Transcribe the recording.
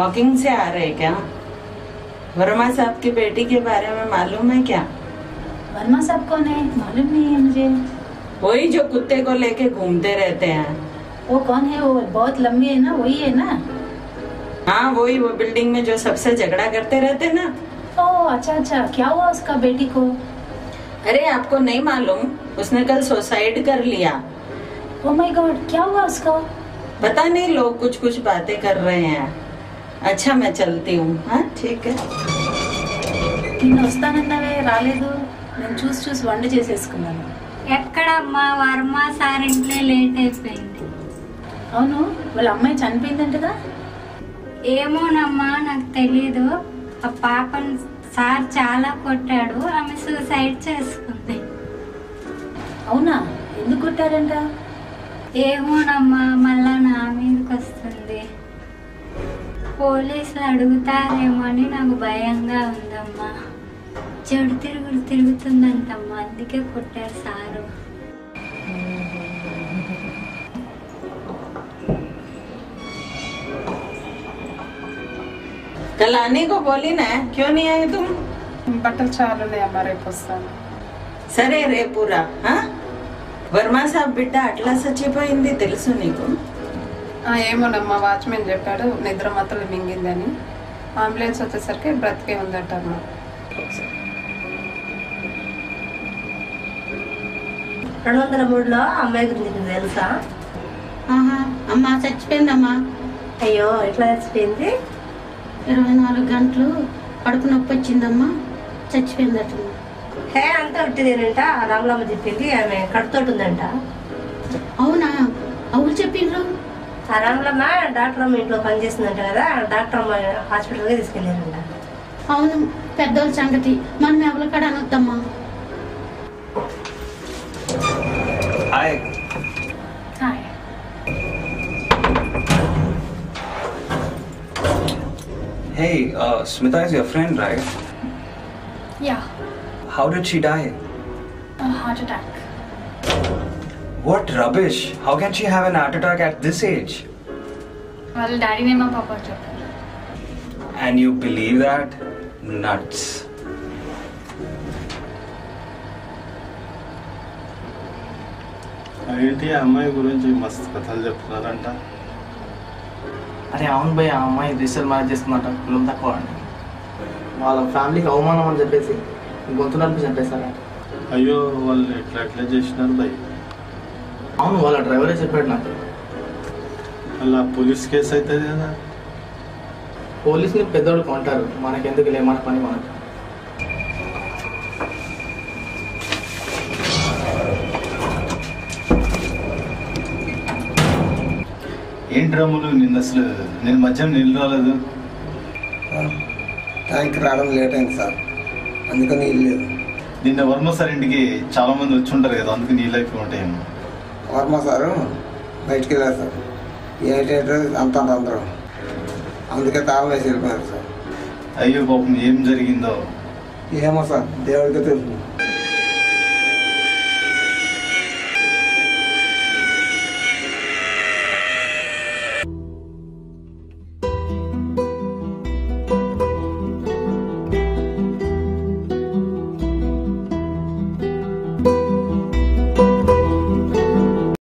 Walking से आ रहे क्या? वर्मा साहब की बेटी के बारे में मालूम है क्या? वर्मा साहब कौन है? मालूम नहीं है मुझे। वही जो कुत्ते को लेके घूमते रहते हैं। वो कौन है? वो बहुत लंबी है ना, वही है ना? हाँ वही, वो बिल्डिंग में जो सबसे झगड़ा करते रहते ना। ओह अच्छा, क्या हुआ उसका बेटी को? अरे आपको नहीं मालूम? उसने कल सुसाइड कर लिया। ओह माय गॉड, क्या हुआ उसका? पता नहीं, लोग कुछ कुछ बातें कर रहे हैं। अच्छा मैं चलती हूँ। हाँ ठीक है। నిన్న వస్తానన్నావే రాలేదు. నేను చూసి వంట చేసేసుకున్నాను. ఎక్కడమ్మా, వర్మ సార్ ఇంట్లో లేట్ అయిపోయింది. అవును, వాళ్ళ అమ్మాయి చనిపోయిందంటగా? ఏమోనమ్మా, నాకు తెలీదు. ఆ పాపని సార్ చాలా కొట్టాడు, ఆమె సూసైడ్ చేసుకుంది. అవునా? ఎందుకు కొట్టారంట? ఏమోనమ్మా, మళ్ళా నా మీదకి వస్తుంది. పోలీసులు అడుగుతారేమో అని నాకు భయంగా ఉందమ్మా. చెడు తిరుగుతుందంటమ్మా, అందుకే కొట్టారు సారు. कल आने को बोली ना, क्यों नहीं आए तुम? బట్టలు చాలా ఉన్నాయమ్మా, రేపు వస్తాను. సరే రేపు రా. వర్మ సాబ్ బిడ్డ అట్లా చచ్చిపోయింది తెలుసు నీకు? ఏమోనమ్మా, వాచ్మెన్ చెప్పాడు నిద్ర మాత్రం మింగిందని. అంబులెన్స్ వచ్చేసరికి బ్రతికే ఉందటమ్మా. 203లో అమ్మాయి గురించి నీకు తెలుసా? అమ్మ చచ్చిపోయిందమ్మా. అయ్యో, ఎట్లా చచ్చిపోయింది? 24 గంటలు కడుపు నొప్పి వచ్చిందమ్మా, చచ్చిపోయిందట. హే, అంతా ఉట్టిదేనంట. రాములమ్మ చెప్పింది ఆమె కడుపుతోటి ఉందంట. అవునా? అవును చెప్పిండ్రు. ఆ రాములమ్మ డాక్టర్ అమ్మ ఇంట్లో పనిచేస్తుందంట కదా, డాక్టర్ అమ్మ హాస్పిటల్గా తీసుకెళ్ళారంట. అవును, పెద్దోళ్ళ సంగతి మనం ఎవరి కాడ అనొద్దమ్మా. Hi. Hi. Hey, Smita is your friend, right? Yeah, How did she die? a heart attack. What rubbish! How can she have an heart attack at this age? వాళ్ళ డాడీనే మా పాప చెప్పారు. And you believe that? Nuts. ఏంటి అమ్మాయి గురించి మస్తు కథలు చెప్తున్నారంట. అరే అవును భయ్, ఆ అమ్మాయి రిజిస్టర్ మ్యారేజ్ చేసుకున్నట్ట, కులం తక్కువ అండి. వాళ్ళ ఫ్యామిలీకి అవమానం అని చెప్పేసి గొంతు నడిపి చంపేశారంట. అయ్యో, వాళ్ళు ఎట్లా చేసినారు భయ్? అవును, వాళ్ళ డ్రైవరే చెప్పాడు నాకు. అలా పోలీస్ కేసు అవుతుంది కదా. పోలీసుని పెద్దోళ్ళు కొంటారు, మనకెందుకు లే, మన పని మనకు. ఏంటి రాములు, నిన్న అసలు నేను మధ్యాహ్నం నీళ్ళు రాలేదు. ట్యాంక్ రావడం లేట్ అయింది సార్, అందుకని నీళ్ళు లేదు. నిన్న వర్మ సార్ ఇంటికి చాలా మంది వచ్చి ఉంటారు కదా, అందుకు నీళ్ళు అయిపోయి ఉంటాయేమో. వర్మ సారు బయటికి వెళ్ళారు సార్, ఏంటంటే అంతా అందరూ, అందుకే తాళం వేసి వెళ్ళిపోయారు సార్. అయ్యో పాపం, ఏం జరిగిందో ఏమో సార్, దేవుడికి తెలుసు.